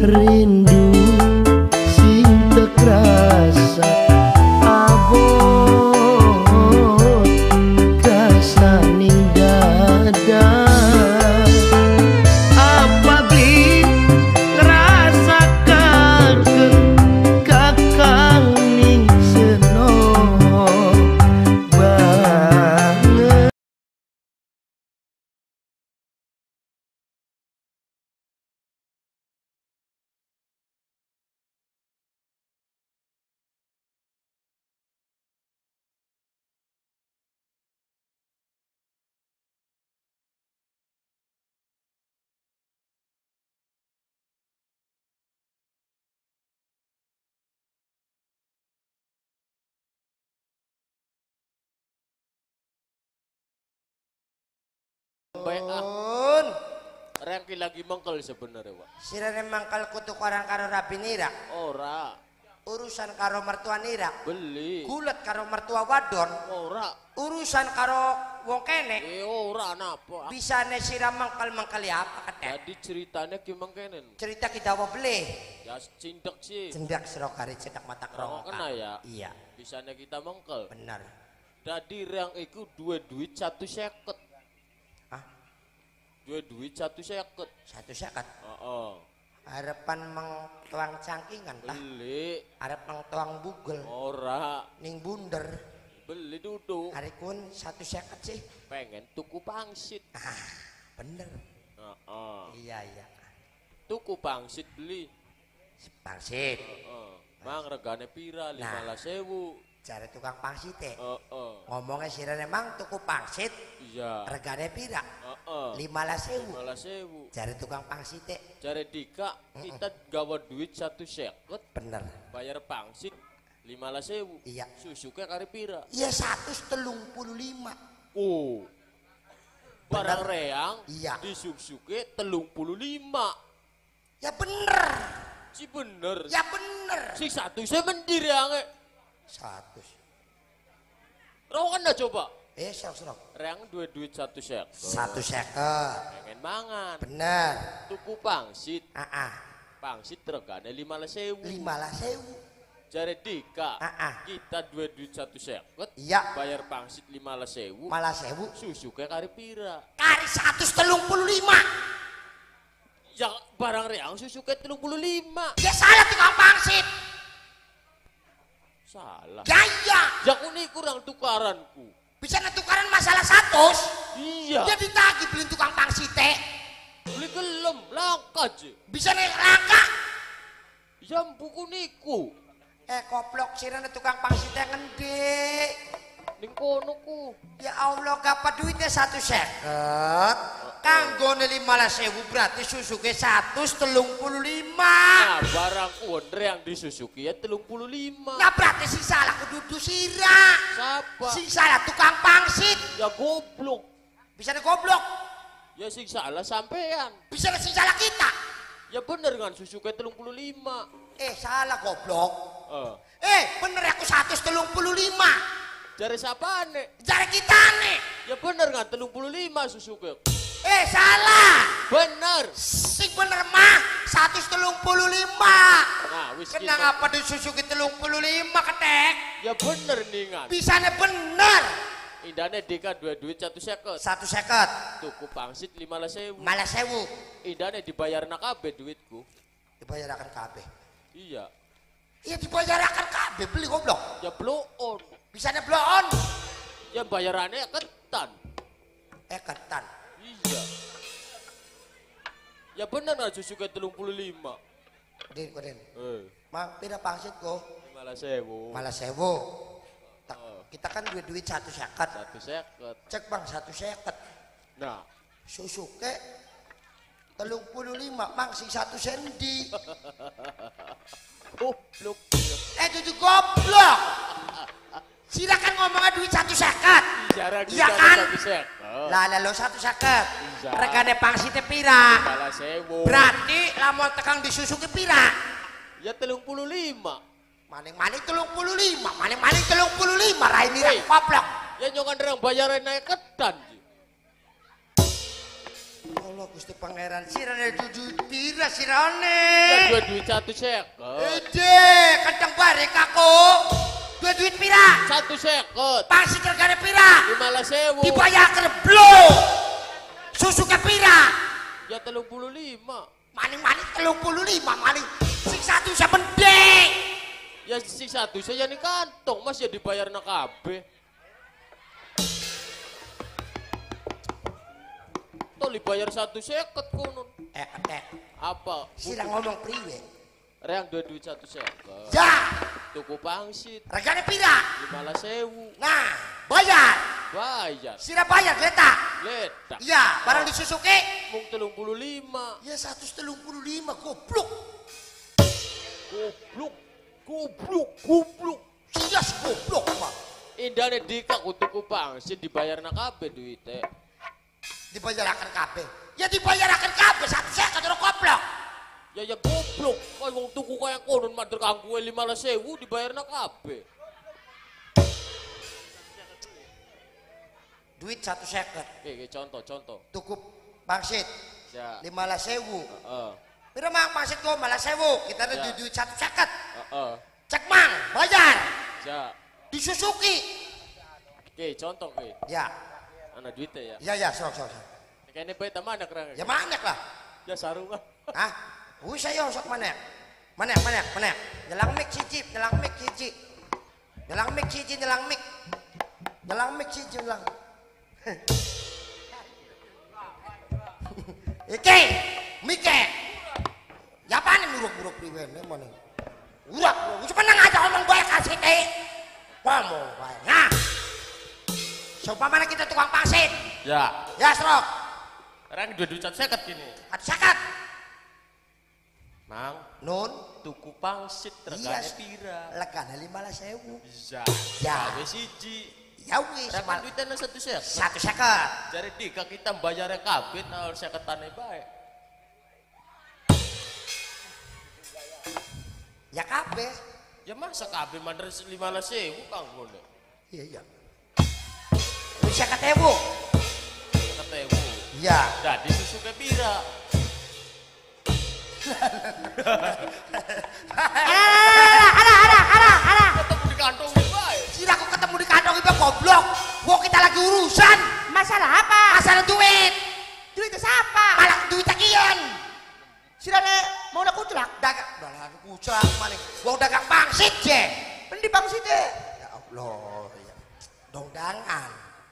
rindu sing tekrasa abot kasaning dada apabli ngerasakan kakang ning seno banget. Pun Rengki lagi mengkel sebenarnya, Pak. sirene mangkal kutu orang karo rabi nira. Ora, Urusan karo mertua nira. beli. Gulet karo mertua wadon. Ora, Urusan karo wong kene. ora napa. Bisane sira mangkal ya apa ketek? Jadi ceritanya gimana kenen? Cerita kita apa beli? Ya cindek sih. Cendak serokari cedak mata Rokok kerongka. kena ya. Iya, Bisanya kita mengkel. benar. Jadi rang iku dua duit 150. Hah? Dua duit 150. 150. Heeh. Harapan mengtuang cangkingan tah. Beli. Arep mengtuang bugel. Ora, Ning bunder. beli duduk. Hari kun 150 sih. Pengen tuku pangsit. Ah, bener. Heeh. Iya, iya. Tuku pangsit beli. Pangsit. Heeh. Mang regane pira? 15.000. Cari tukang pangsit teh. Heeh. Ngomongnya sirene mang tuku pangsit. Iya. Regane pira? Heeh. 15.000. 15.000. Cari tukang pangsit teh. Cari Dika, kita gawa duit 150, Bener. bayar pangsit 15.000. Iya. Susuke kari pira. Iya 135. Oh. Barang reang Iya. disusuke 35. Ya bener. Si bener. Ya bener. Si satu saya mendir reange. 100. Rawan dah coba. Serok. Reang dua duit 150. 150. Pengen mangan. Bener. Tuku pangsit. Ah. Pangsit regane 15.000. 15.000. Cari Dika, Ah. kita dua duit 150. Iya. Bayar pangsit 15.000. Malah 1.000. Susuke kari pira. Kari 135. Ya barang reang susuke 35. Ya salah tukang pangsit. Salah. Gaya. Ya ini kurang tukaranku. Bisa tukaran masalah 100. Iya. Dia ditagih beli tukang pangsit teh. Beli gelem langka je. Bisa nih rangka. Ya buku niku. Koplok sirene tukang pangsit teh ngendi. Ning kono ku. Ya Allah kapan duitnya 150. Kanggone 15.000 berarti susuke 135. Nah barang wonder yang disusuki ya 35. Nah berarti sing salah kudu sira. Siapa? Sing salah tukang pangsit. Ya goblok. Bisa nih goblok. Ya sing salah sampean. Bisa nih sing salah kita. Ya bener kan susuke 35. Salah goblok. Bener aku 135. Jare sapane? Jare kita nih. Ya bener kan 35 susuke. Salah. Bener. Sing bener mah 135. Nah wis Kenang kita. apa disusuki 35 ketek? Ya bener ningan. Bisanya bener. Indane Dika dua duit 150. 150. Tuku pangsit 15.000. Malah 1.000. Indane dibayar kabeh duitku. Dibayarakan kabeh. Iya. Iya dibayarakan kabeh beli goblok. Ya blow on. Bisanya blow on. Ya bayarannya ketan. Ketan. Iya. Ya bener lah susuke 35. Kodin. Mang pira pangsit ko? 15.000. Malah 1.000. Kita kan duit 150. 150. Cek bang 150. Nah. Susuke 35 mang sing 1 sendi. Goblok. Itu goblok. Silakan ngomongnya duit 150. Iya kan? Lah lo 150. Regane pangsite pira? 15.000. Berarti lamun tekang disusuki pira? Ya 35. Maning-maning 35, maning-maning 35 rai mira goblok. Ya nyongan rang bayaran naik ketan. Allah Allah Gusti Pangeran sirane duit pira sirane? Ya dua duit 150. Ede, kadang barek aku. Dua duit pira? 150. Pangsit regane pira? 15.000. Dibayar blo. Susu ke pira? Ya 35. Maning-maning 35 maning. Sing satu sependek. Ya sing satu saya nih kantong Mas ya dibayar na kabeh. Tuh dibayar 150 konon. Apa? Sira ngomong priwe? Reang dua duit 150. Ya, Tuku pangsit regane pira? 15.000. Nah, bayar. Bayar. Sira bayar letak. Ledak. Iya, barang disusuki. Mung 35. Ya 135 goblok. Goblok. Sias goblok, Pak. Indane dikak tuku pangsit dibayar na kabeh duite. Dibayarakan kabeh. Ya dibayarakan kabeh satu seket ora goblok. Ya goblok. Kaya wong tuku kaya konon mader kanggo 15.000 dibayar na kabeh. Duit 150. Oke, contoh. Tuku pangsit Ya. 15.000. Heeh. Pira mang pangsit kok 15.000. Kita ada Ya. duit 150. Heeh. Cek mang, bayar. Ya. Disusuki. Oke, contoh ke. Ya. Ana duitnya ya. Ya, sok. Kayaknya baik teman ada kerang. Ya manek lah. Ya sarungan. Hah? Wih saya sok manek. Manek. Nyelang mik cicip, nyelang mik cici. Nyelang mik cici, nyelang mik. Nyelang mik cici, nyelang. Iki, mike. Ya apa nih muruk-muruk priwen mana? Urak, sebenarnya aja ngomong baik kasih teh. Ngomong baik. Nah, seumpamanya kita tukang pangsit. Ya. Ya, Strok. Sekarang dua duit 150 gini. Sakat. Mang, Nun, tuku pangsit regane pira? legane 15.000. Bisa. Ya. Gawe siji. Ya wis, Rekan duitnya 150. 150. Jadi dika kita bayarnya kabeh nah 50-ane bae. Ya kabeh. Ya masa kabeh mandar 15.000 Kang ngono. Iya. Wis 50.000. Ketemu. Iya. Dadi susu ke pira? Ada. Ketemu di kantong bae. Sira aku ketemu di kantong ibu goblok. Wong kita lagi urusan. Masalah apa? Masalah duit. Duit itu siapa? Malah duit tagihan. Sira mau nak kucelak? Dagang. Dagang kucak maning. Wong dagang pangsit je. Endi pangsite? Ya Allah. Ya. Dongdangan.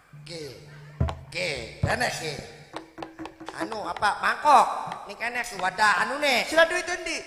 Enek ke. Anu apa? Mangkok. Ning kene ke wadah anu nih. Sira duit endi?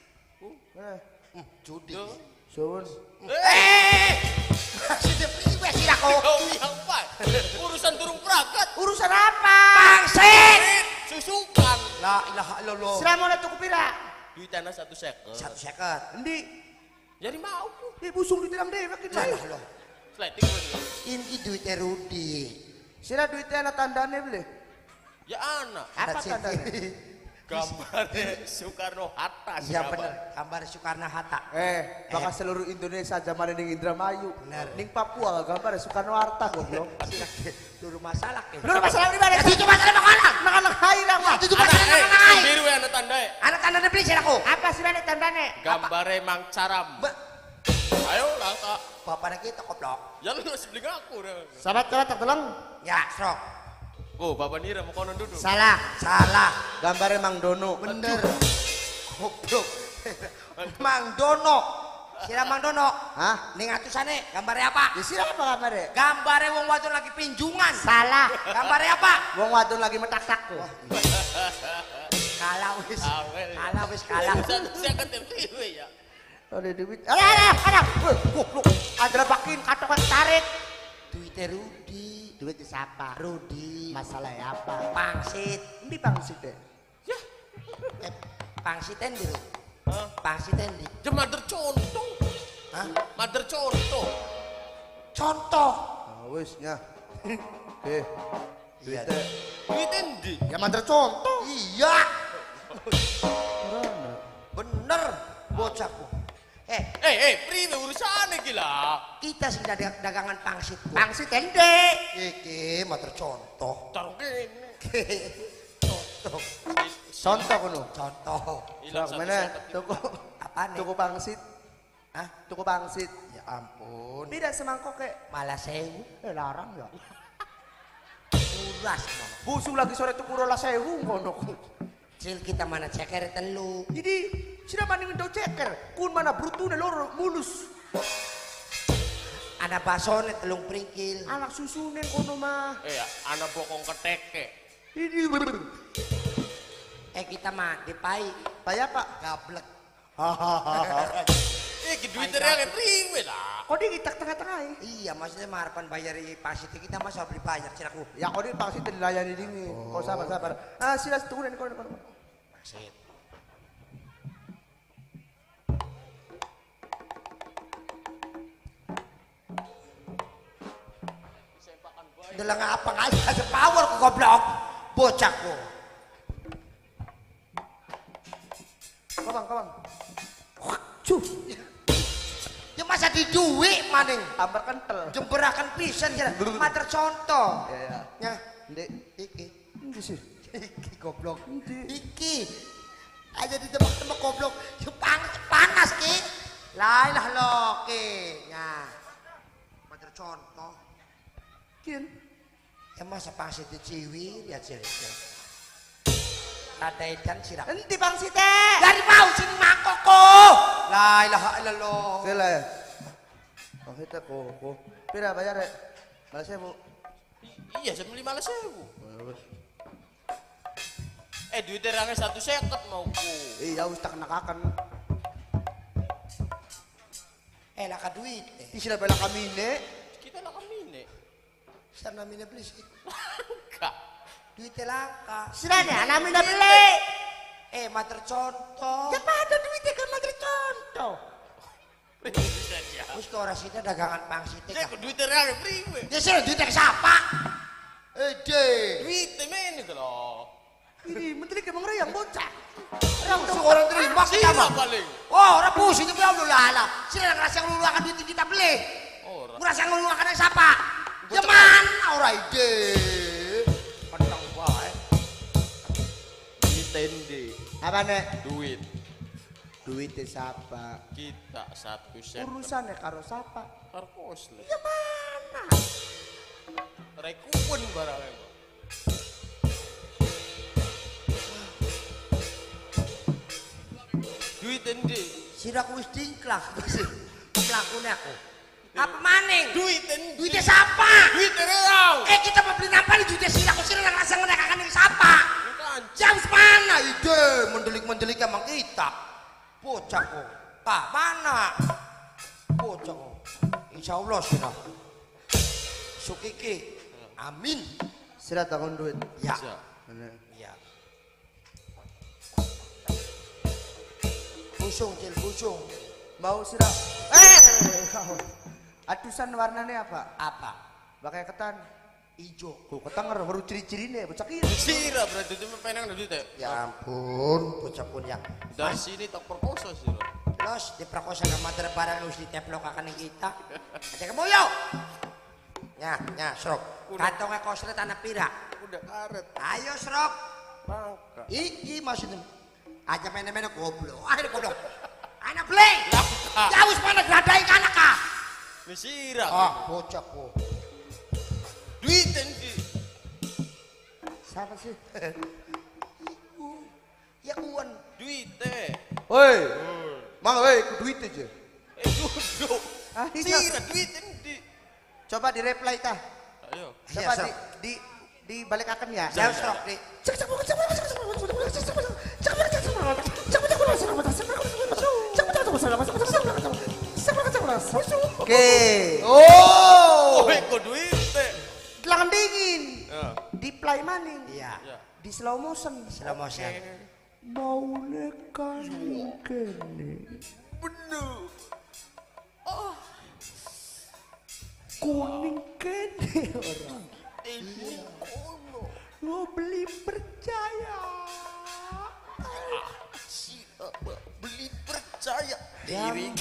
Judi. Sun. Maksudnya priwe sira kok? Oh, yang bae. Urusan durung pragat. Urusan apa? Pangsit. Susukan. La ilaha illallah. Sira mau nak tuku pira? Duitnya 150. 150. Endi? Jadi mau. Busung ditilang dhewe ki. Lah loh. Sleting bener. Ini duitnya Rudi. Sira duitnya ana tandane beli. Ya anak. Apa tandane? Gambarnya Soekarno Hatta. Iya bener. Gambar Soekarno Hatta. Maka seluruh Indonesia zaman ning Indramayu. Bener. Ning Papua gambar Soekarno Hatta goblok. Dulu masalah ke. Lu masalah di mana? Itu masalah makanan. Nang hairang mah. Itu masalah Anak makanan. biru ya anak tandai. Anak tanda beli sih aku. Apa sih mana tandane? Gambarnya Mang Caram. Ayo langkah. Bapaknya kita koplok. Ya lu sebeling aku. Sahabat kira tertolong. Ya, Strok. Oh, Bapak Nira mau konon duduk. Salah. Gambarnya Mang Dono. Bener. Goblok. Mang Dono. Sira Mang Dono. Hah? Ning atusane gambarnya apa? Ya sira apa gambarnya? Gambarnya wong wadon lagi pinjungan. Salah. Gambarnya apa? Wong wadon lagi metak-tak tuh. Kalah wis. Awel. Kalah wis kalah. Saya ketemu ya. Ada duit. Ada. Goblok. Ada bakin katokan tarik. Duitnya Rudi. Duit siapa? Rudi. Masalah apa? Pangsit. Ini pangsit deh. Pangsiten dulu. Hah? Pangsiten di. Ya mader contoh. Hah? Mader contoh. Contoh. Wis nya. Iya. Duit endi? Ya mantar contoh. Iya. Bener bocahku. Priwe urusane gila. Kita sing dagangan pangsit. Bu. Pangsit ende. Iki mater contoh. Taruh kene. Contoh. Contoh kono. Contoh. Hilang Sok satu mana? seket. Tuku. Apaan nih? Tuku pangsit. Hah? Tuku pangsit. Ya ampun. Tidak semangkok kek. Malah sewu. Larang ya. Uras no. Busuk lagi sore tuku rola sewu ngono. Cil kita mana ceker telu. Jadi sira maning do ceker. Kun mana brutune loro mulus. Ada basone telung pringkil. Anak susune kono mah. Anak bokong keteke. Ini Kita mah dipai. Paya Pak. Gablek. Duitnya yang prime lah. Kok di kita tengah-tengah ya? Iya, maksudnya harapan bayar pasite kita masa beli bayar cinaku. Ya kok di pangsit dilayani dini. Kau sabar. Sila tunggu nih kono. Pangsit. Dalam apa nggak kasih power ke goblok bocahku. Kabang. Cuh. Ya masa di duit maning. Ambar kental. Jemberakan pisan kira. Mater contoh. Ya. Ya. Ndek. Iki. Ini sih. Iki goblok. Iki. Aja ditebak-tebak goblok. Ya panas ki. Lah lo ki. Ya. Mater contoh. Kian. Ya masa pangsit di ciwi lihat sih. Ada ikan sirak. Enti pangsit teh. Dari mau sini mangkoko. La ilaha illallah. Kela ya. Oh kita kok. Pira bayar ya? Malah saya bu. Iya, 15.000. Duitnya rangnya 1.50 mauku. Iya wis tak nakakan. Laka duit. Sila bela kami ne. Kita lah kami nih. Sana mina beli sih. Langka. Duitnya langka. Sila ne ana mina beli. Mater contoh. Ya pada duitnya kan mater contoh. Terus ke orang sini dagangan pangsit. Saya kok duitnya rangnya prime. Ya sih duitnya ke siapa? Duitnya main itu loh. Ini menteri kemang yang bocah. Langsung orang terima kita Sila mah. paling. Oh, orang pusing itu belum lala. Sila ngerasa yang ngeluarkan duit kita beli. Orang. Ngerasa yang ngeluarkan yang siapa? Ya mana orang ide? Pentang baik. Ditende. Apa nek? Duit. Duitnya siapa? Kita 1.50. Urusannya karo siapa? Karkos lah. Ya mana? Rekupun barangnya. Duit endi? Sira ku wis dingklah sih. Mlakune aku. Apa maning? Duit endi? Duitnya siapa? Duit real. Kita mau beli apa nih duitnya sira ku sira ngerasa ngenekakan ini siapa? Jam mana ide mendelik-mendelik emang kita. Bocah kok. Pak mana? Bocah kok. Insyaallah sira. Sukiki. Amin. Sila takon duit. Ya. Bener. Ya. Busung, Cil, busung. Mau sila. Atusan warnanya apa? Apa? Pakai ketan. Ijo. Kok ketan baru ciri-cirinya bocah kiri. Sira berarti itu penang duit ya. Ya ampun, bocah pun yang. Dari sini tak perkosa sih. Terus diperkosa sama barang harus diteplok akan kita. Aja kamu yuk. Ya, Srok. Kantongnya kosret anak pira. Udah karet. Ayo, Srok. Bangka. Iki maksudnya. Aja main-main goblok. Ayo goblok. Anak beli. Langka. Jauh mana gradai anak kah? Mesira. Bocah kok. Duit endi? Siapa sih? Ya kuan. Duit teh. Woi. Mang woi, duit aja. Duduk. Iya. Sira duit endi? Coba di reply tah. Ayo. Coba Iya, di balik akan ya. Jauh, Srok. Di. Oke. Oh, kok duit teh? Gelangan dingin. Ya. Di play maning. Iya. Ya. Di slow motion. Slow motion. Mau nekan kene. Bener. Kuning kene orang. Ini kono. Lo beli percaya. Siapa beli percaya Ya diri.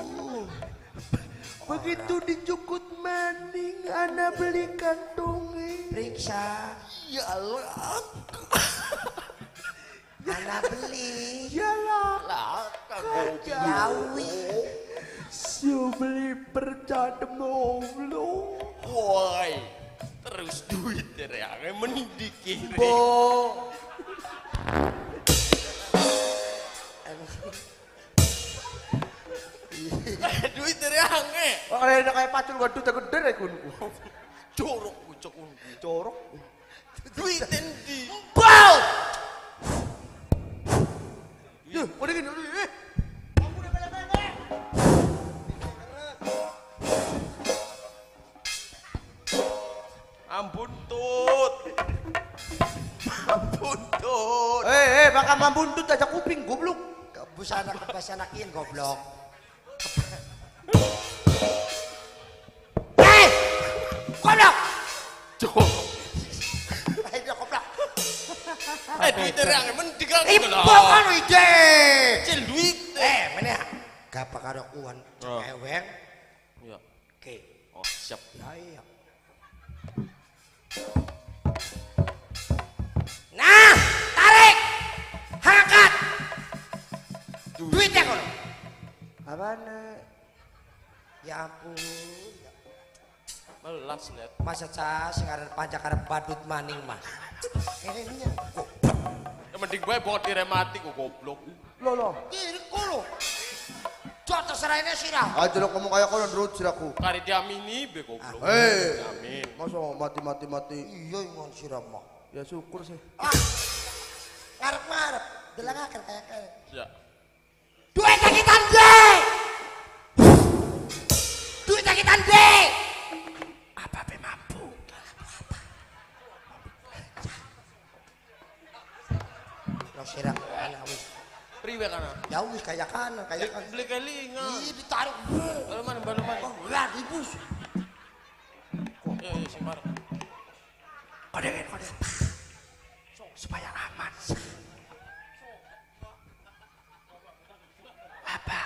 Begitu dijukut maning, ana beli kantongnya. Periksa. Ya langka. Anak beli. Yalah. Lah, kagak. Yawi. Siu beli percademong lu. Woi, terus duit yang mendikir. Bo. Duit yang Oh, ada kayak pacul waduh tak gede ya kunku. corok kucok ungu. Corok. Duit endi? Bau. Yuh, udah gini dulu. Ampun tut. Ampun tut. Bakal mambuntut aja kuping goblok. Busana kebasanakin goblok. Goblok. Corok. Ayo goblok. Duit yang mendikang. Ibu kan ide. Cil duit. Mana? Gapa karo kuan Oh. eweng. Ya. Oke. Oh, siap. Ya iya. Nah, tarik. Angkat. Duitnya kono. Apaan? Ya ampun. Melas net. Masa cah sekarang panjang karena badut maning mah. Ini kok. Yang mending gue bawa diremati kok goblok. Lo. Kiri kono. Cok terserah ini sirah. Aja lo ngomong kayak kono ndrut siraku. Kari diamini be goblok. Amin. Masa mati. Iya ngon sirah mah. Ya syukur sih. Ngarep-ngarep. Delangakan kayak. Ya. Duit sakitan deh. Duit sakitan deh. Apa be mampu? Lo sirah anak wis. Priwe kana? Ya wis kayak kanan. Beli kelinga. Ih ditarik. Baru mana? Oh, lah dibus. Ya, sing marah. Kode. Supaya aman. Apa?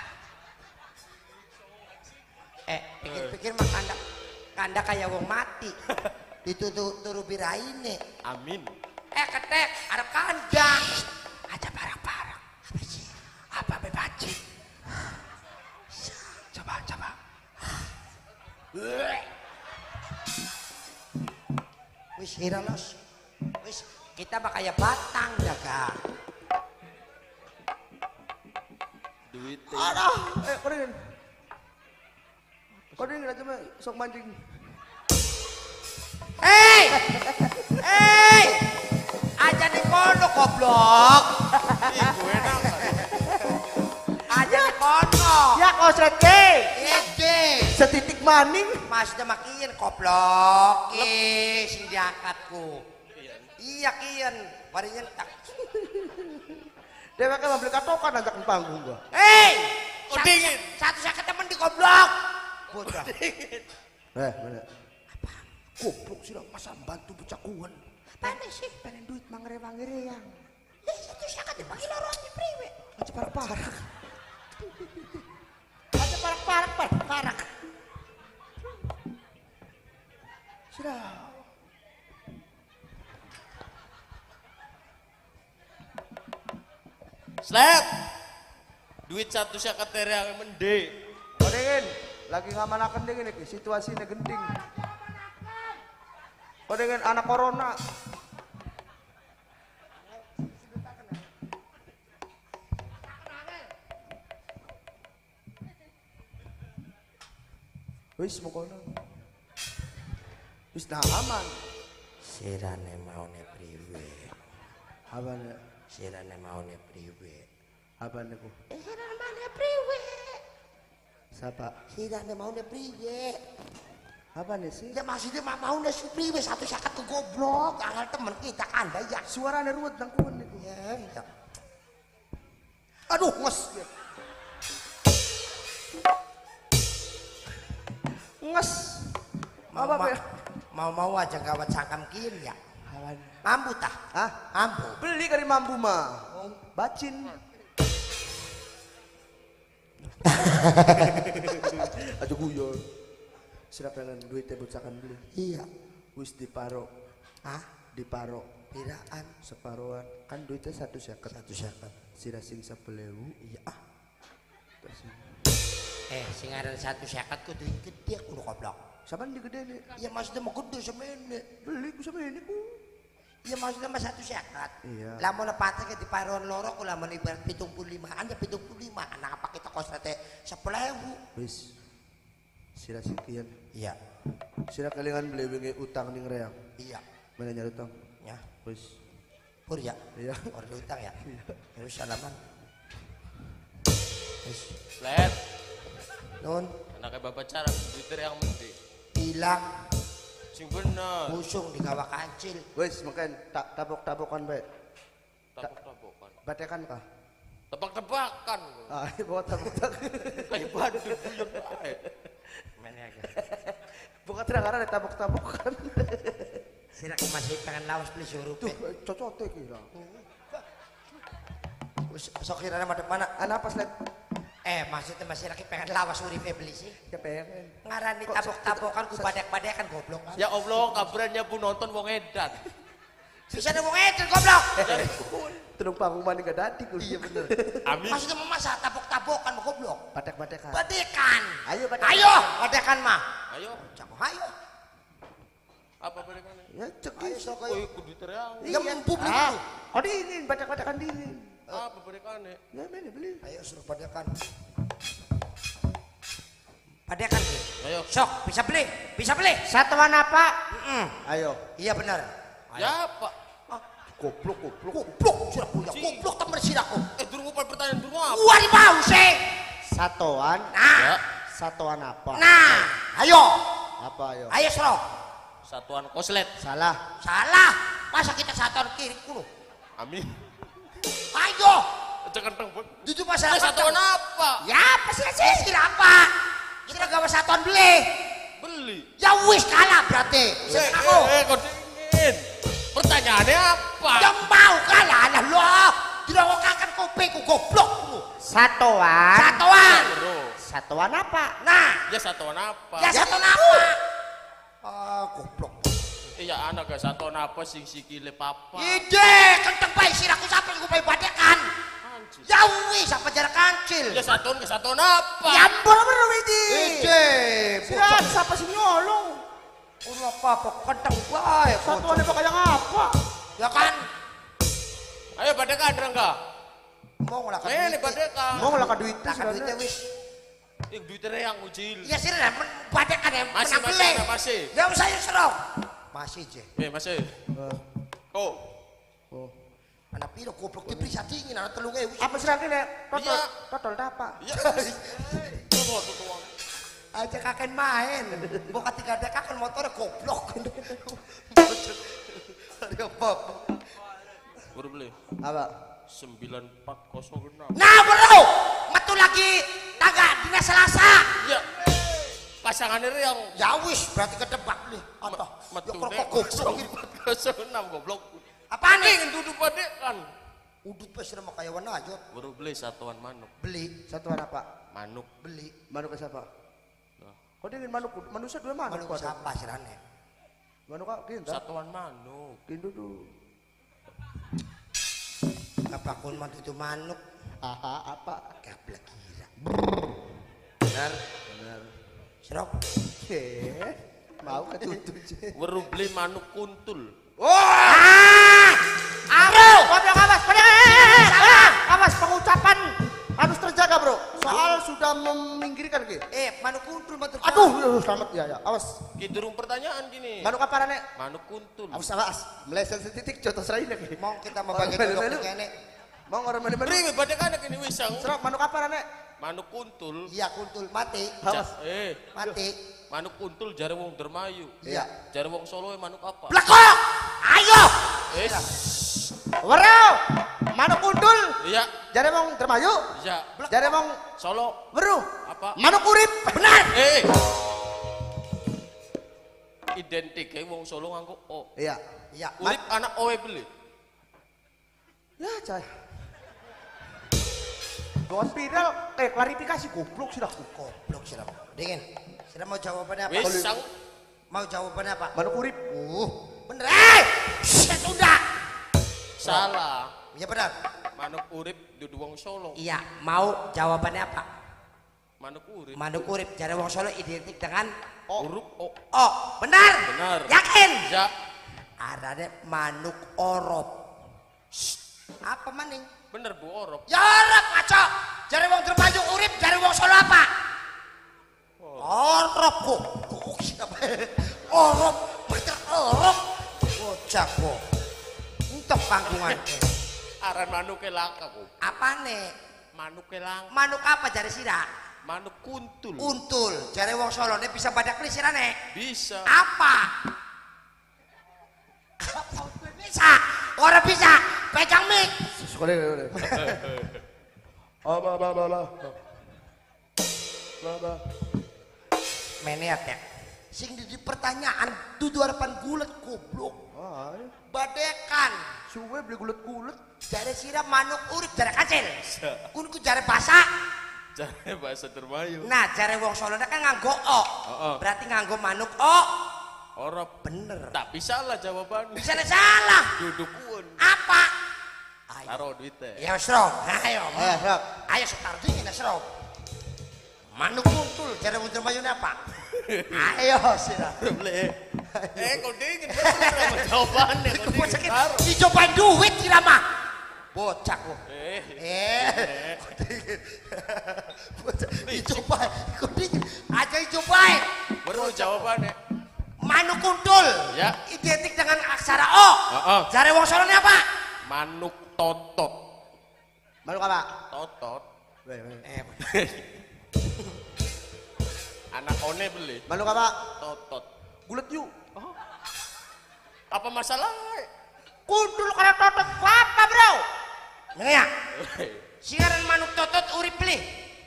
Pikir-pikir mah kanda kayak wong mati. Itu turu biraine. Amin. Ketek, arep kanda. Aja barang-barang. Apa sih? Apa bebaci? Coba. Wis hiralos. Wis kita mah kayak batang jaga. Duit. Aduh, kodin aja mah sok mancing. Hei! Aja di kono goblok. Ih, gue enak. Aja di kono. Ya kosret ke. Ede. Setitik maning. Mas udah makin goblok. Sing diangkatku. Iya kian. Mari nyentak. Dewa kan beli katokan ajak di panggung gua. Hei! Dingin. Satu saya ketemu di goblok. Bocah. Mana? Goblok sih masa bantu becakuan. Apaan sih? Pengen duit mangere-mangere yang. Satu saya ketemu pakai lorong di priwe. Aja parak-parak. Aja parak. Sudah. Slap. Duit satu saya yang mende. Kodengin, lagi ngamanakan dingin nih, situasinya genting. Kodengin anak corona. Wis mau kono. Wis nah aman. Sirane maune priwe. Apane? Sirane maune priwe. Apane ku? Sirane maune priwe. Siapa? Sirane maune priwe. Apane sih? Ya maksudnya maune si priwe satu sakat ke goblok. Angal temen kita kanda ya. Suaranya ruwet nang kuwen niku. Ya. Aduh, nges. Nges. Apa ya? Mau aja gawat cangkam kieu ya. Apane? Mampu tah? Hah? Mampu. Beli kali mampu mah. Bacin. Aduh guyon. Sira pengen duitnya bocakan beli. Iya. Wis diparo. Hah? Diparo. Piraan separuhan kan duitnya 150. 150. Sira sing 10.000. Iya. Terus Sing aran 150 kudu gede kudu goblok. sampean di gede nih. Ya maksudnya mau gede semene. Beli ku sama ini ku. Ya maksudnya mah 150. Iya. Lamun patah ke di paruan loro ku lamun ibarat 75-an ya 75. Anak apa kita kosnya teh 10.000. Wis. Sira sing kieu. Iya. Sira kalingan beli wingi utang ning reang. Iya. Mana nyari utang? Ya. Wis. Pur ya. Iya. Orde utang ya. Terus salaman. Wis. Flat. Nun Anaknya bapak cara Twitter yang mesti. hilang Sing bener. busung di kawah kancil. Wis makan tabok-tabokan bae. Tabok-tabokan. Batekan kah? Tebak-tebakan. Ah, bawa tabok-tabok. Kayak badut buyut bae. Bukan terang-terang ada tabok-tabokan. Sira masih pengen lawas beli suruh. Tuh, cocote kira. Wis sok kirana madep mana? Ana apa sled? Maksudnya masih lagi pengen lawas uripe beli sih. Ya pengen. Ngarani tabok-tabokan ku badek-badekan goblok. Ya Allah, kabarannya pun nonton wong edan. Bisa ada wong edel goblok. Tulung panggungan enggak dadi ku. Iya bener. Amin. Maksudnya memasak tabok-tabokan goblok. Batek-batekan. Badekan. Ayo badekan. Ayo, badekan mah. Ayo, Cako ayo. apa berikannya? Ya cek. Ayo sok Oh, ayo. kudu teriang. Ya mempub nih. Ah, oh dingin, batek-batekan dingin. Apa berikannya? Ya mana beli. Ayo suruh badekan. Badekan sih. Ayo. Sok, bisa beli. Bisa beli. Satuan apa? Ayo. Iya benar. Ya, Pak. Goblok. Goblok, sudah punya. Goblok temen siraku. Durung apa pertanyaan durung apa? Gua di bau sih. Satuan. Nah, Ya, Satuan apa? nah, ayo. Apa ayo? Ayo Sro. satuan koslet. Salah. Salah. Masa kita satuan kiri kulo. Amin. Ayo. Jangan tembak. Jujur masalah Satuan apa? Ya, pasti sih apa? Kita gawe satuan beli. Beli. Ya wis kalah berarti. Sing aku. Kok dingin? Pertanyaannya apa? Yang mau kalah lah loh. Dirowokakan kopiku goblok lu. Satuan. Satuan. Bro. Satuan apa? Nah, Ya satuan apa? ya satuan apa? Goblok. Iya anak gak satuan apa sing sikile papa. Ide, kenceng bae siraku sampe ku bae badekan. Anjir. Ya wis apa jarak kancil. Ya satuan ke satuan apa? Ya bener iki. Ide. Siapa siapa sih nyolong? Ora apa-apa kenceng bae. Satuan apa kayak apa? Ya kan. Ayo badekan Rangga. Mau lah kan. Ini badekan. Mau lah duit Lah kan duitnya wis. Yang duitnya yang ucil. Ya sih lah badekan ya Masih, menang beli. masih. Ya usah ya serong. Masih je. Masih. Oh. Oh. Anak piro goblok dibeli dingin anak 3.000. Apa sih lagi nek? Iya. Totol apa? Iya. Coba tuh tuang. Aja kakek main. Bukan tiga ada kakek motornya goblok. Ada apa? Baru beli. Apa? 9406. Nah bro, metu lagi tangga dina Selasa. Ya. Pasangannya yang Ya wis berarti kedebak nih. Atau metu ya goblok. 9406 goblok. Apaan nih? Ingin duduk badekan. Udut pas sama kayak warna aja. Baru beli satuan manuk. Beli, Satuan apa? Manuk. beli. Manuk ke siapa? Nah, Kau dingin manuk? Manusia dua manuk. Manuk kok ada. siapa sirane? Manuk kak kinta. Satuan manuk. Kintu tuh. Apa kun mantu itu manuk? Aha, apa? Gablek gila. Benar. Benar. Serok. Mau ketutup je. Baru beli manuk kuntul. Goblok awas, awas pengucapan Harus terjaga bro. Soal sudah meminggirkan ke. Manuk kuntul mantu. Aduh, selamat ya. Awas. Ki durung pertanyaan gini. Manuk apa nek? Manuk kuntul. Awas awas. Meleset setitik contoh serai nek. Mau kita membagi dulu kene. Mau orang mana mana. Beri badekan ini wisang. Serok manuk apa nek? Manuk kuntul. Iya kuntul mati. Awas. Mati. Manuk kuntul jare wong Dermayu. Iya. Jare wong Solo manuk apa? Blekok. Ayo. Wero. Manuk kundul. Iya. Jare wong Dermayu. Iya. Jare wong Solo weruh. apa? Manuk urip. Benar. Identik wong Solo nganggo O. Iya. Iya. Urip anak owe beli. Ya, cai. Buat viral, klarifikasi goblok sudah. Goblok sirap. Dingin. Sirap mau jawabannya apa? Wisang. Mau jawabannya apa? Manuk urip. Bener. Sudah. Salah. Iya benar. Manuk urip dudu wong Solo. Iya, mau jawabannya apa? Manuk urip. Manuk urip jare wong Solo identik dengan Huruf O. oh, benar? Benar. Yakin? Ya. Arane manuk orop. Apa maning? Bener Bu Orop. Ya orop ngaco. Jare wong Dermayu urip, jare wong Solo apa? Orop kok. Orop, bener orop. Bocah kok. Entek panggungan. Aran manuke langka kok. Apane? Manuke langka. Manuk apa jare sira? Manuk kuntul. Untul. Jare wong Solo ne bisa badak lisirane. Bisa. Apa? Bisa. Ora bisa. Pegang mik. Sekali. Meneat ya. Sing di pertanyaan dudu harapan gulet goblok. Badekan. Suwe beli gulet-gulet. Jare sira manuk urip jare kacil. Kun ku jare basa. Jare bahasa Dermayu. Nah, jare wong Solo kan nganggo o. Berarti nganggo manuk o. Orop. Bener. Tapi salah jawabannya. Bisa salah. Duduk kun. Apa? Taruh duitnya. Ya wis, Ro. Ayo. Ayo, siap. Ayo setar dingin, Ro. Manuk kuntul jare wong Dermayu apa? Ayo sira. Boleh. Kok dingin bener sama jawabannya. Kok dingin taruh. Dicobain duit sira mah. Bocah kok. Dicobain. Kok dingin. Aja dicobain. Baru jawabannya. Manuk kuntul. Ya. Identik dengan aksara O. Jare wong Solo apa? Manuk totot. Manuk apa? Totot. Eh, Anak one beli. Manuk apa? Totot. Gulet yuk. Apa masalah? kuntul karena totot apa, Bro? Ya. Siaran manuk totot urip beli.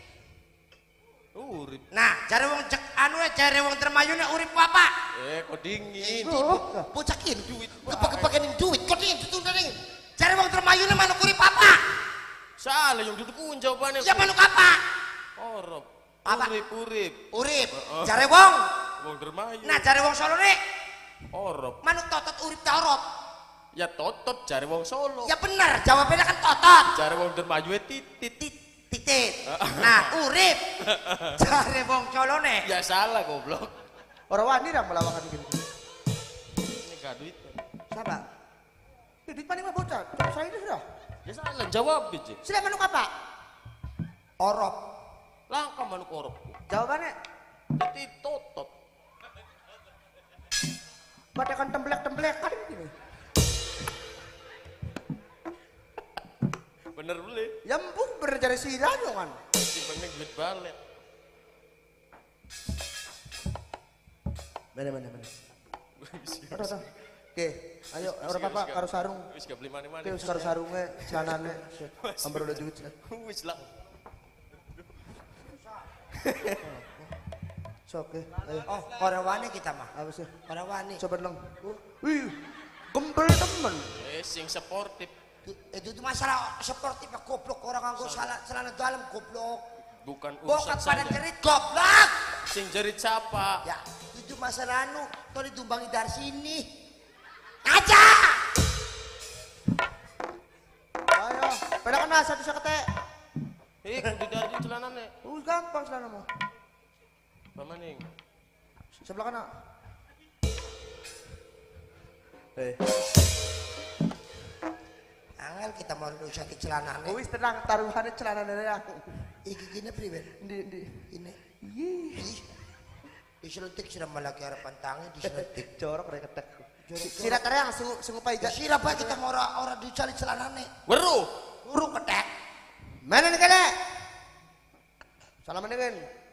Urip. Nah, jare wong cek anu jare wong Dermayune urip apa? Kok dingin. Bocakin duit. Kepakein duit. Kok dingin ditundang. Jare wong Dermayune manuk urip apa? Salah yang duduk kun jawabannya. Ya manuk apa? Orop. Apa? Urip. Urip. Jare wong. Wong Dermayu. Nah, jare wong Solo nih. Orop. Manuk totot urip ta orop? Ya totot jare wong Solo. Ya bener, jawabannya kan totot. Jare wong Dermayu titit. Titit. Nah, urip. Jare wong Solo nih. Ya salah goblok. Orang wani dah melawakan gini. Ini gak duit. Siapa? Duit paling mah bocah. Coba saya ini sudah. Ya salah jawab biji. Sudah manuk apa? Orop. Langka manuk orop. Jawabannya Jadi totot. batakan temblek-temblekan gini. Bener beli. Ya empuk bener cari sirah kan. Simpangnya duit balik. Mana. Ada. Oke, ayo orang apa karo sarung. Wis gak beli mana-mana. Oke, wis karo sarunge, celanane. Ambar udah duit. Wis lah. Oke, ayo. Oh, orang wani kita mah. Apa sih? Orang wani. Coba dong. Wih, gembel temen. Sing sportif. Itu masalah sportif ya goblok orang nganggo celana dalam goblok. Bukan Bokap urusan pada saya. jerit goblok. Sing jerit siapa? Ya, itu masalah anu, kau ditumbangi dari sini. Aja. Ayo, pada kena satu sakete. Kudu dari celanane. Gampang celanamu. Pamaning. Sebelah kanan. Angel kita mau usah ke celana nih. Wis tenang, taruhannya celana ya. Iki gini priben. Di. Ini. Diseletik sudah malaki harapan tangi diseletik. Jorok rek ketek. Sira terang sungu pai Ya sira bae kita mau ora dicari celana nih. Weruh. Urung ketek. Mana nih kene? Salam kan.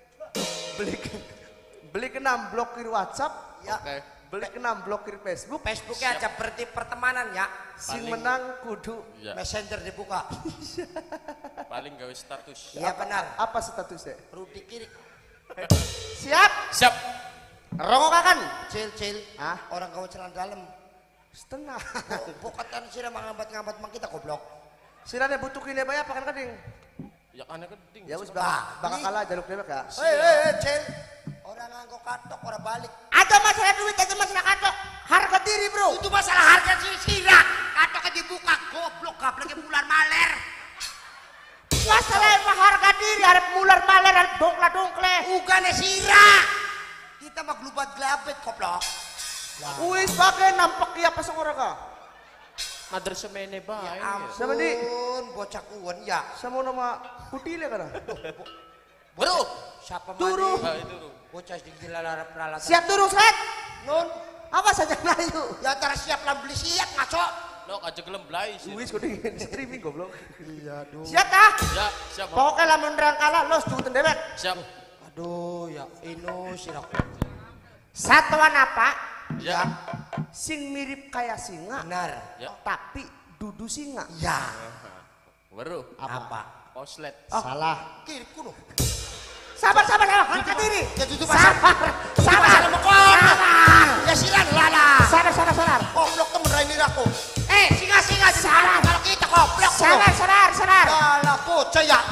Beli kenam blokir WhatsApp, Ya. Oke. beli kenam blokir Facebook. Facebooknya aja berarti pertemanan ya. Sing Paling- menang kudu. Ya. Messenger dibuka. Paling gawe status. Iya benar. Apa statusnya? Rudi kiri. Siap. Siap. Rongok kan? Cil. Hah? Orang kau celana dalam. Setengah. Pokoknya sira manghambat-nghambat mang kita goblok. Sirane butuh kini bayar pakan kading. Ya kan keding. Ya wis Bah, bakal ini- kalah jaluk dewek ya. Cil. Orang nganggo katok orang balik. Ada masalah duit, ada masalah katok. Harga diri, Bro. Itu masalah harga sira. katoknya dibuka goblok gableknya mular maler. Masalah mah harga diri arep mular maler arep dongkla-dongkle. Ugane sira. Kita mah glubat glabet goblok. Wis bagai nampak ya pasang ora ka. Mader semene bae. Sama di bocah kuwen ya. sama nama putile kana. Bro, Siapa Turu. nah itu tuh. Bocah digila larap peralatan. Siap turun set. Nun. Apa saja Melayu? Ya antara siap lan beli siap ngaco. No aja gelem blay sih. Wis kudu streaming goblok. Iya aduh. Siap tah? Ya, siap. Bang. Pokoknya lamun nerang kalah los juuten dewek. Siap. Aduh ya ino siraku. Satuan apa? Ya. Sing mirip kayak singa, Benar. Ya. tapi dudu singa. Ya. Bro, Apa? oslet. Salah. Kiri kuno. Sabar, angkat diri. Ya tutup pasar. Sabar. Ya silan lala. Sabar. Goblok temen raini aku. Singa Salah. kalau kita goblok. Sabar. Lala bocah ya.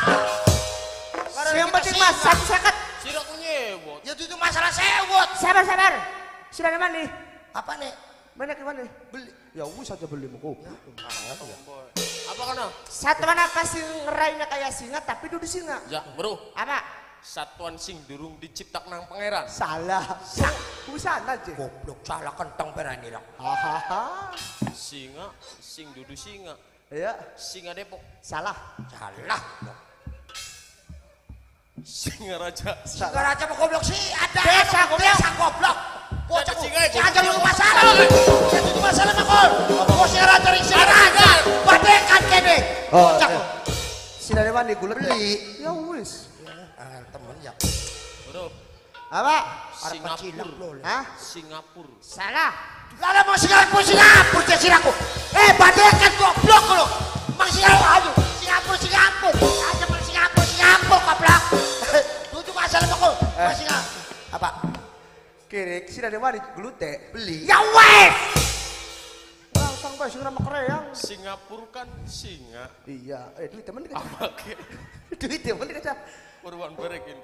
Yang penting mas, satu seket. Sirak nyewot. Ya itu masalah sewot. Sabar. Sudah di mana nih? Apa nih? Mana ke mana? Beli. Ya wis aja beli muku. Apa kana? Satuan apa sing ngerainya kayak singa tapi dudu singa? Ya, bro. Apa? Satuan sing durung diciptak nang pangeran. Salah. Busan aja. Goblok salah kentang perani lah. Hahaha. Singa, sing dudu singa. Ya, Singa Depok. salah. Salah. Singa Raja. Singa raja mau goblok sih ada. Desa, goblok. Desa goblok. Bocah Singa, singa goblok. aja lu masalah. Ya itu masalah mah kol. Bos singa raja ring singa raja. Badekan kene. Bocah. Sila di mana gulet? Beli. Ya wis. Temen ya. Bro, Apa? Singapura. Hah? Singapura. Salah. Lala mau Singapura cek siraku. Badekan goblok lu. Mang Singapura aduh. Singapura. Aja mang Singapura goblok. Itu masalah mah kol. Masih apa? Kiri, sila di mana glute? Beli. Ya wes. Langsung bae sing nama kereang. Singapura kan singa. Iya, duit temen kan. Apa ke? Duit temen kan. Purwan berekin.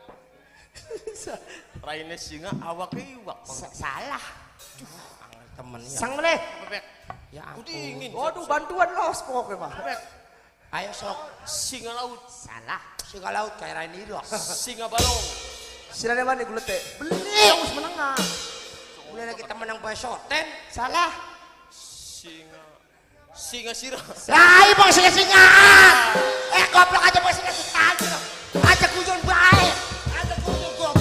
Raine singa awake iwak. Salah. Temennya. Sang meneh. Bebek. Ya Aku ampun. dingin. Waduh, bantuan los pokoknya mah. Bebek. Ayo sok. Singa laut. Salah. Singa laut kayak ini loh. Singa balong. Sila di mana glute? Beli. Ya wis menengah. Mulai kita menang besoten. Salah. Singa sirah. Lah, ibang singa-singaan. Goblok aja bos singa-singaan. Aja kujon baik. Aja kujon goblok.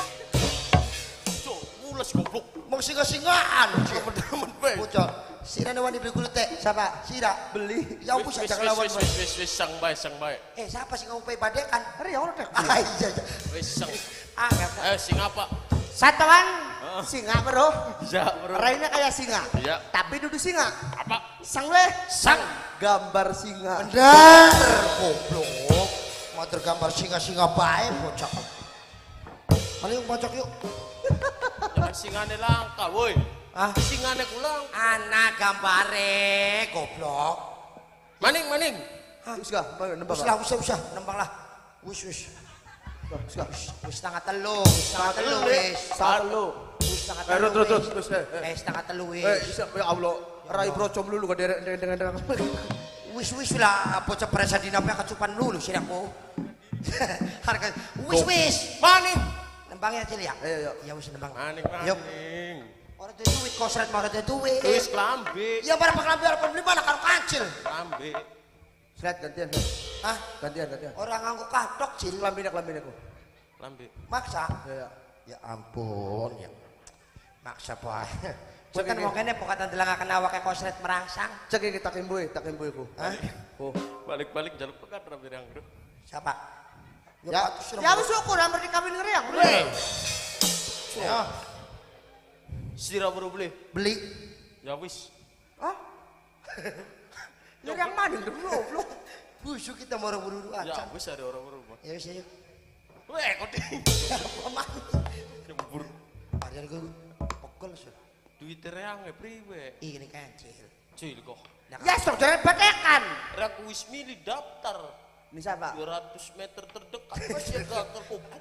Cok, mulas goblok. Mau singa-singaan. Temen-temen baik. Bocah. Sira nih wani beli kulit teh. Siapa? Sira. Beli. Ya ampun saya jangan lawan. Wis sang bae. Siapa sih ngomong badekan? Hari ya orang deh. Ah iya. Wis sang. Enggak. Singa apa? Satuan singa bro. Ya, bro. Rainnya kayak singa. Iya. Tapi dudu singa. Apa? Sang weh. Sang. Gambar singa. Bener. Goblok. Mau tergambar singa-singa baik bocah. Paling bocok yuk. Jangan singane langka, woi. Ah, Singane kulang. anak gambare goblok. Maning. Wis gak, nembak. Usah, nembang lah. Wis. Wis gak. Wis setengah telu wis. Satu. Wis setengah telu. Terus. Setengah telu wis. Ya Allah. Rai brocom dulu gak derek dengan Wis lah, bocah presa dina pe kecupan lulu sih aku. Harga wis. Maning. Nembangnya aja ya. Ayo. Ya wis nembang. Maning. Yuk. Orang tuh duit kosret mau ada duit. Wis klambi. Ya berapa kelambi orang beli mana karo kancil. Klambi. Slet gantian. Hah? Gantian. Orang nganggo katok cil. Kelambin aku. Klambi. Maksa. Ya. Ya ampun ya. Maksa bae. Cek Bukan ini. mau kene pokatan delangaken awake kosret merangsang. Cek iki tak imboy ku. Hah? Oh. Balik jaluk pekat rabi yang bro. Siapa? Ya, ya wis syukur hampir dikawin ngeriang. Weh. Ya, Sira baru beli. beli. Ya wis. Hah? Ngeriang maning deh goblok. Busuk kita mau buru-buru Ya aja. wis ada orang rumah. Ya wis ayo. Weh, kok ding. Aman. Nyembur. Arian gue pokol sih. Duit reang priwe. Ih, ini kancil. Cil kok. Ya sok jare batekan. Rek wis milih daftar. Ini siapa? 200 meter terdekat masih gak terkumpul.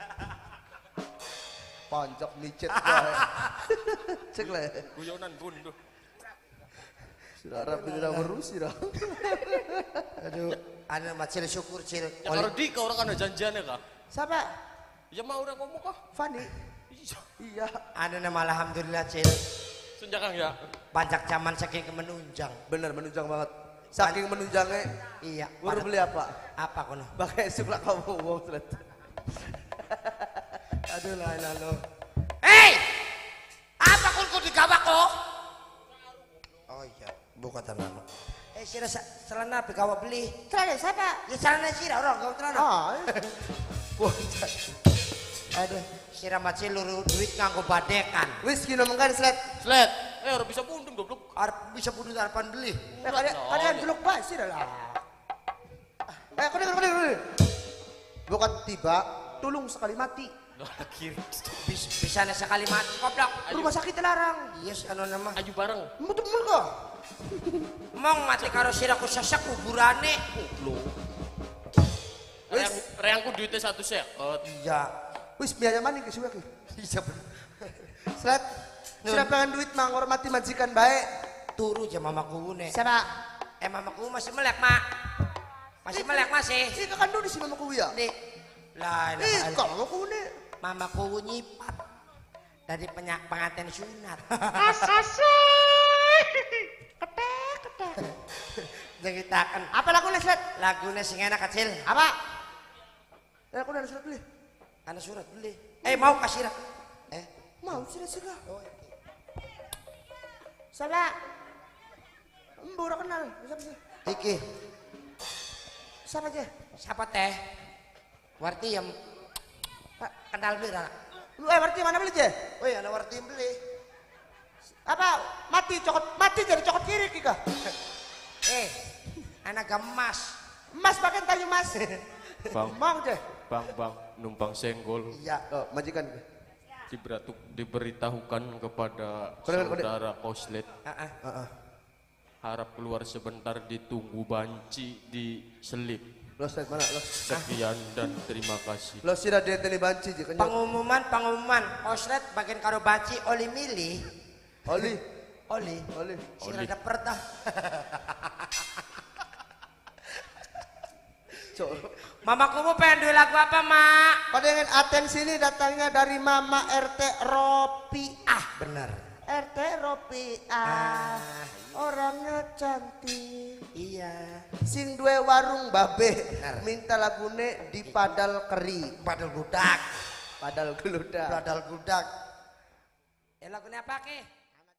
Pancok micet bae. Cek le. Guyonan bunduh. Sudah rapi tidak berusi dah. Aduh, anu mah Cil syukur Cil. Ya kalau di kau orang kan ada janjiannya kah? Siapa? Ya mau orang ngomong kah? Fani. Iya. Iya. Anu nama alhamdulillah Cil. Senja Kang ya. Banyak zaman saking menunjang. Bener menunjang banget. Saking menunjangnya. Iya. Baru beli apa? Apa kono? Pakai sebelah kamu wow slet. Aduh lah lo. Hei! Apa kulku digawak kok? Oh iya, buka tangan. Sira celana begawa beli. Celana siapa? Ya celana sira orang kau celana. Oh. Aduh, sira macil luru duit nganggo badekan. Wis kino mengkan slet. Slet. Orang bisa pundung goblok. Arep bisa bunuh harapan beli. Kalian dulu pas sih lah. Kau bukan tiba, tulung sekali mati. Kiri. Bisa sekali mati goblok. Rumah sakit larang. Yes, anu nama. Aju bareng. Betul kok. Mong mati karo sira ku sesak kuburane. Goblok. Reangku duitnya 1 sekot. Iya. Wis biaya mana ke suwe ki? Iya bener. Slet. Sira pengen duit mang hormati majikan baik. Turu aja mamaku ne. Siapa? Mamaku masih melek, Mak. Masih melek masih. Ih kan dulu si mamaku ya. Nih. Lah, Ih kalau mamaku ne. mamaku nyipat dari pengantin sunat. Ketek. Ceritakan Apa lagunya Slet? lagunya sing enak kecil. Apa? Aku udah surat beli. Ana surat beli. Mau kasih Mau sira. Siapa? Embo udah kenal. Siapa sih? Iki Siapa aja? siapa teh? Warti yang kenal beli anak. Lu berarti mana beli je? Oh iya, ana warti beli. Apa mati jadi cokot kiri kika? Anak gemas. Emas pakai tanya mas. Bang, Mau je? bang, numpang senggol. Iya. Oh, majikan. Diberitahukan kepada Kode. saudara Koslet. Heeh. Harap keluar sebentar, ditunggu banci di selip. Los Slet mana los? Sekian dan terima kasih. Los sira dia teli banci je kan. Pengumuman Oslet bagian karo baci oli milih. Oli. Oli. Sira Oli. dapet dah. Mamaku mau pengen duit lagu apa, Mak? Pada ingin atensi ini datangnya dari Mama RT Ropiah. Bener. RT Ropiah. Orangnya cantik. Iya. Sing duwe warung babe. Bener. Minta lagune di padal keri. Padal gudak. Padal geludak. Padal gudak. Lagunya apa, Ke?